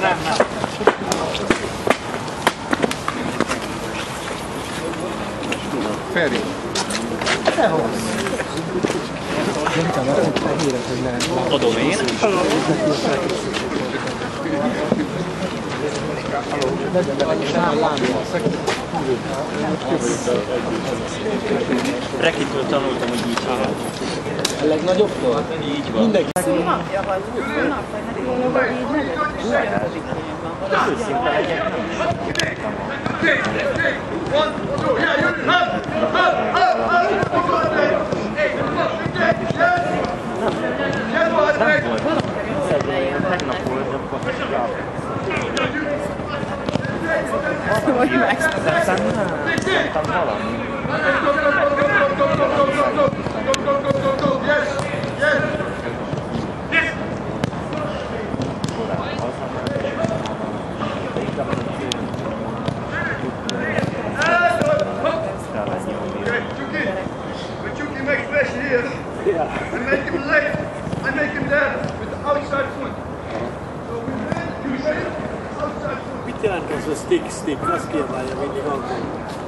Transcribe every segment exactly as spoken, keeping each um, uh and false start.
nem, nem. Feri. Adom én. Rekitől tanultam, hogy így csinálni. A legnagyobbtól? Így van. Mindenki. Napja vagy, hónap vagy, mert valahogy így nem úgy van, valahogy Őszinte legyek, nem volt. Szegény, tegnap volt, de akkor vagy megszokás. aztán nem, szerintem valami. I make him late. I make him down with the outside foot. So we win, you win, outside foot. Mit jelent az a stick, stick? Azt kiabálja mindig angol.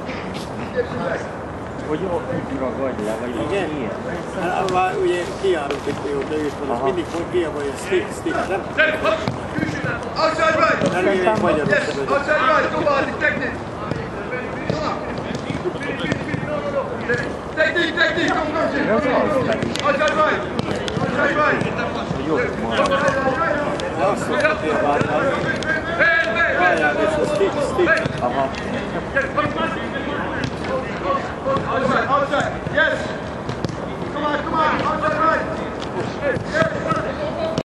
Hogy jó, úgy ragadj le, vagy igen? ilyen. Hát, már ugye kijárunk itt mióta őt van, az mindig kiabálja stick, stick, nem? Outside right. Nem én egy magyar Yes, összevezető. outside right. Go on, technique. Technique, technique, come on. Outside right. Outside right. Jó, majd. De azt szokta kiabálni, várjál, és a stick, stick. Aha.